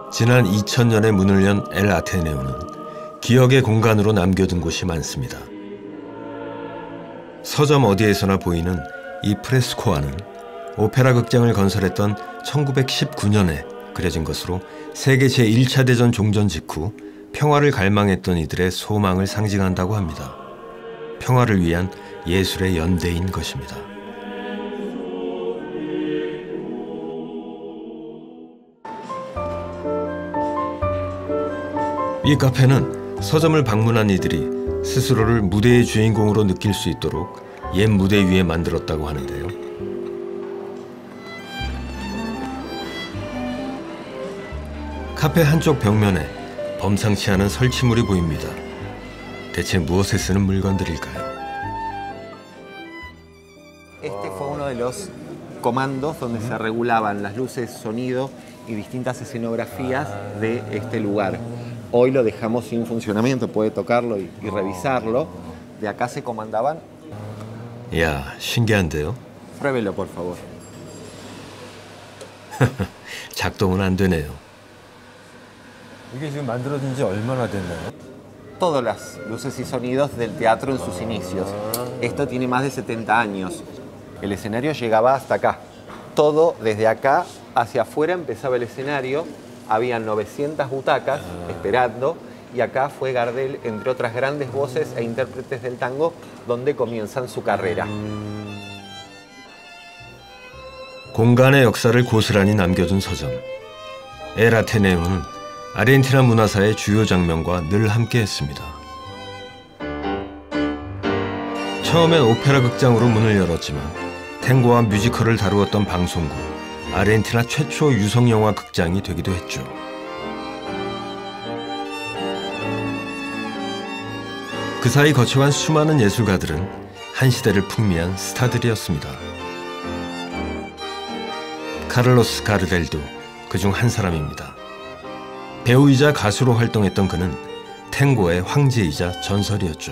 지난 2000년에 문을 연 엘 아테네오는 기억의 공간으로 남겨둔 곳이 많습니다. 서점 어디에서나 보이는 이 프레스코아는 오페라 극장을 건설했던 1919년에 그려진 것으로 세계 제1차 대전 종전 직후 평화를 갈망했던 이들의 소망을 상징한다고 합니다. 평화를 위한 예술의 연대인 것입니다. 이 카페는 서점을 방문한 이들이 스스로를 무대의 주인공으로 느낄 수 있도록 옛 무대 위에 만들었다고 하는데요. 카페 한쪽 벽면에 범상치 않은 설치물이 보입니다. 대체 무엇에 쓰는 물건들일까요? Este fue uno de los comandos donde se regulaban las luces, sonido y distintas escenografías de este lugar. Hoy lo dejamos sin funcionamiento, puede tocarlo y revisarlo. De acá se comandaban. 이야, 신기한데요? Pruébelo, por favor. 작동은 안 되네요. 이게 지금 만들어진 지 얼마나 됐나요? Todas las luces y sonidos del teatro en sus inicios. Esto tiene más de 70 años. El escenario llegaba hasta acá. Todo desde acá hacia afuera empezaba el escenario. Habían 900 butacas esperando y acá fue Gardel, entre otras grandes voces e intérpretes del tango, donde comienzan su carrera. 공간의 역사를 고스란히 남겨둔 서점. 엘 아테네오는 아르헨티나 문화사의 주요 장면과 늘 함께했습니다. 처음엔 오페라 극장으로 문을 열었지만 탱고와 뮤지컬을 다루었던 방송국, 아르헨티나 최초 유성영화 극장이 되기도 했죠. 그 사이 거쳐간 수많은 예술가들은 한 시대를 풍미한 스타들이었습니다. 카를로스 가르델도 그중 한 사람입니다. 배우이자 가수로 활동했던 그는 탱고의 황제이자 전설이었죠.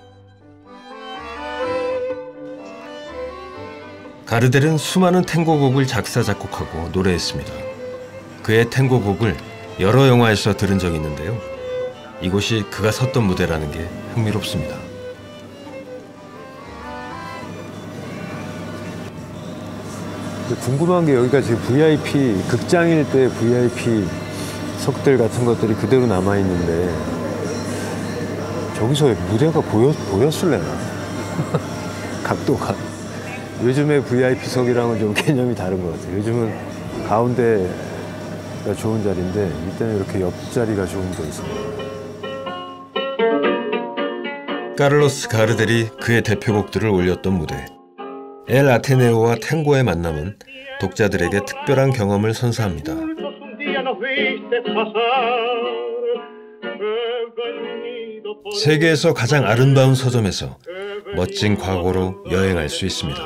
가르델은 수많은 탱고곡을 작사, 작곡하고 노래했습니다. 그의 탱고곡을 여러 영화에서 들은 적이 있는데요. 이곳이 그가 섰던 무대라는 게 흥미롭습니다. 궁금한 게 여기가 지금 VIP, 극장일 때 VIP 석들 같은 것들이 그대로 남아있는데 저기서 무대가 보였을래나? 각도가. 요즘의 VIP석이랑은 좀 개념이 다른 것 같아요. 요즘은 가운데가 좋은 자리인데 이때는 이렇게 옆자리가 좋은 데 있습니다. 카를로스 가르델이 그의 대표곡들을 올렸던 무대. 엘 아테네오와 탱고의 만남은 독자들에게 특별한 경험을 선사합니다. 세계에서 가장 아름다운 서점에서 멋진 과거로 여행할 수 있습니다.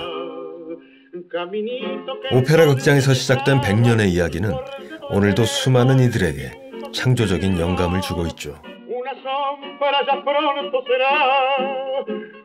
오페라 극장에서 시작된 100년의 이야기는 오늘도 수많은 이들에게 창조적인 영감을 주고 있죠.